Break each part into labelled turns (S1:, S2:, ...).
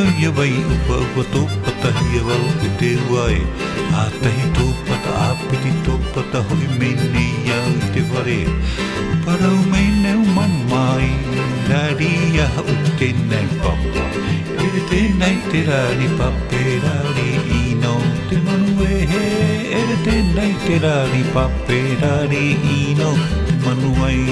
S1: ia wai upa upa tōpata hia wau te te uae. A tahi tōpata a piti tōpata hoi mene iau i te ware. Parau mei neu mamai, rari aha o tēnei papa. Ere tēnei te rari pape, rari ino te manu e he. Ere tēnei te rari pape, rari ino te manu ai.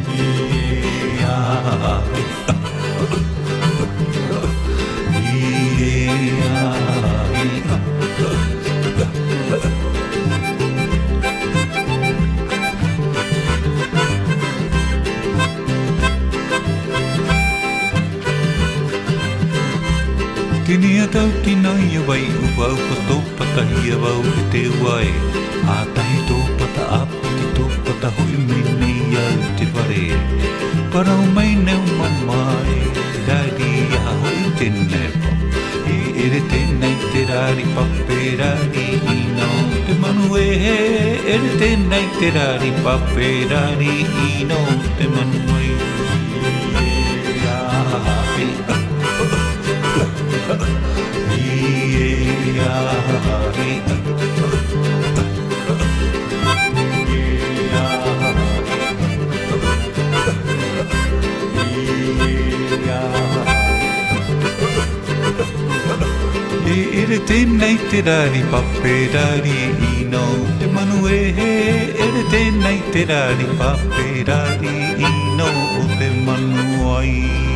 S1: Tini a tau tina ia wai upa upa tōpata hia wau e te uae. A tahi tōpata a piti tōpata hoi mene iau i te ware. Parau mai neu mamai, rari aha hoi tēnei papa. E ere tēnei te rari pape, rari ino te manu e he. Ere tēnei te rari pape, rari ino te manu e he. Ere tēnei te rari pape, rari ino te manu e he. Ere tēnei te rari pape, rari ino te manu ai.